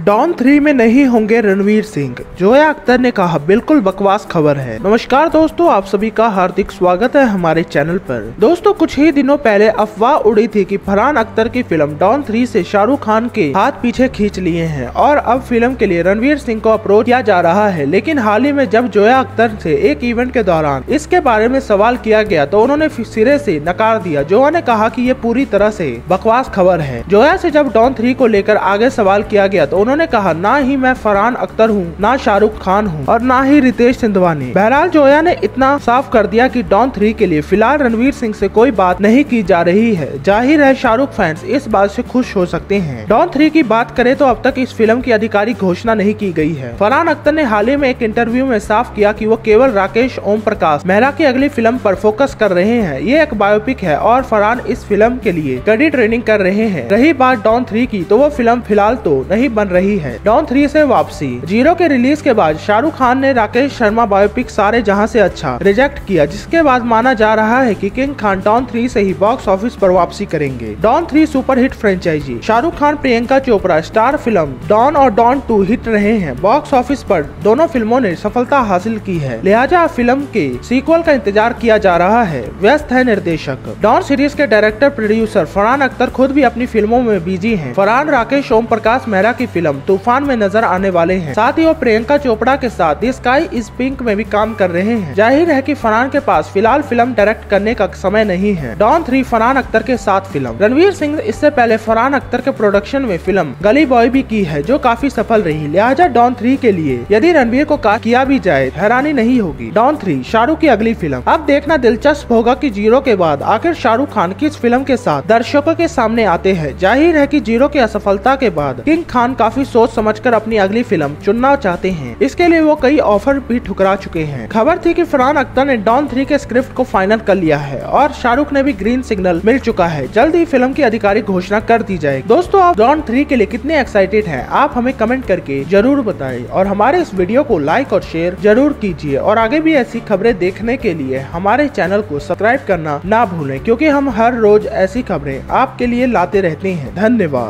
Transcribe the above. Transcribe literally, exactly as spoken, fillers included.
Don three में नहीं होंगे रणवीर सिंह, जोया अख्तर ने कहा बिल्कुल बकवास खबर है। नमस्कार दोस्तों, आप सभी का हार्दिक स्वागत है हमारे चैनल पर। दोस्तों, कुछ ही दिनों पहले अफवाह उड़ी थी कि फरहान अख्तर की फिल्म डॉन थ्री से शाहरुख खान के हाथ पीछे खींच लिए हैं और अब फिल्म के लिए रणवीर सिंह को अप्रोच किया जा रहा है। लेकिन हाल ही में जब जोया अख्तर से एक इवेंट के दौरान इसके बारे में सवाल किया गया तो उन्होंने सिरे से नकार दिया। जोया ने कहा कि ये पूरी तरह से बकवास खबर है। जोया से जब डॉन थ्री को लेकर आगे सवाल किया गया तो उन्होंने कहा, ना ही मैं फरहान अख्तर हूँ, ना शाहरुख खान हूँ और ना ही रितेश सिंधवानी। बहरहाल जोया ने इतना साफ कर दिया कि डॉन थ्री के लिए फिलहाल रणवीर सिंह से कोई बात नहीं की जा रही है। जाहिर है शाहरुख फैंस इस बात से खुश हो सकते हैं। डॉन थ्री की बात करें तो अब तक इस फिल्म की आधिकारिक घोषणा नहीं की गई है। फरहान अख्तर ने हाल ही में एक इंटरव्यू में साफ किया कि वो केवल राकेश ओम प्रकाश मेहरा की अगली फिल्म पर फोकस कर रहे हैं। ये एक बायोपिक है और फरहान इस फिल्म के लिए कड़ी ट्रेनिंग कर रहे हैं। रही बात डॉन थ्री की, तो वो फिल्म फिलहाल तो नहीं बन रही है। डॉन थ्री से वापसी। जीरो के रिलीज के बाद शाहरुख खान ने राकेश शर्मा बायोपिक सारे जहां से अच्छा रिजेक्ट किया, जिसके बाद माना जा रहा है कि किंग खान डॉन थ्री से ही बॉक्स ऑफिस पर वापसी करेंगे। Don three superhit franchise. Shahrukh Khan Priyanka Chopra star film Don और डॉन टू हिट रहे हैं। बॉक्स ऑफिस पर दोनों फिल्मों ने सफलता हासिल की है, लिहाजा फिल्म के सीक्वल का इंतजार किया जा रहा है। व्यस्त है निर्देशक। डॉन सीरीज के डायरेक्टर प्रोड्यूसर फरहान अख्तर खुद भी अपनी फिल्मों में बिजी हैं। फरहान राकेश ओम प्रकाश मेहरा की फिल्म तूफान में नजर आने वाले हैं। साथ ही वो प्रियंका चोपड़ा के साथ द स्काई इज पिंक में भी काम कर रहे हैं। जाहिर है कि फरहान के पास फिलहाल फिल्म डायरेक्ट करने का समय नहीं है। डॉन थ्री फरहान अख्तर के साथ फिल्म। रणवीर सिंह इससे पहले फरहान अख्तर के प्रोडक्शन में फिल्म गली बॉय भी की है, जो काफी सफल रही। लिहाजा डॉन थ्री के लिए यदि रणवीर को कास्ट किया भी जाए हैरानी नहीं होगी। डॉन थ्री शाहरुख की अगली फिल्म। अब देखना दिलचस्प होगा कि जीरो के बाद आखिर शाहरुख खान किस फिल्म के साथ दर्शकों के सामने आते हैं। जाहिर है कि जीरो की असफलता के बाद किंग खान काफी सोच समझकर अपनी अगली फिल्म चुनना चाहते हैं। इसके लिए वो कई ऑफर भी ठुकरा चुके हैं। खबर थी कि फरहान अख्तर ने डॉन थ्री के स्क्रिप्ट को फाइनल कर लिया है और शाहरुख ने भी ग्रीन सिग्नल मिल चुका है। जल्द ही फिल्म की आधिकारिक घोषणा कर दी जाएगी। दोस्तों, आप डॉन थ्री के लिए कितने एक्साइटेड हैं, आप हमें कमेंट करके जरूर बताएं और हमारे इस वीडियो को लाइक और शेयर जरूर कीजिए और आगे भी ऐसी खबरें देखने के लिए हमारे चैनल को सब्सक्राइब करना ना भूलें, क्योंकि हम हर रोज ऐसी खबरें आपके लिए लाते रहते हैं। धन्यवाद।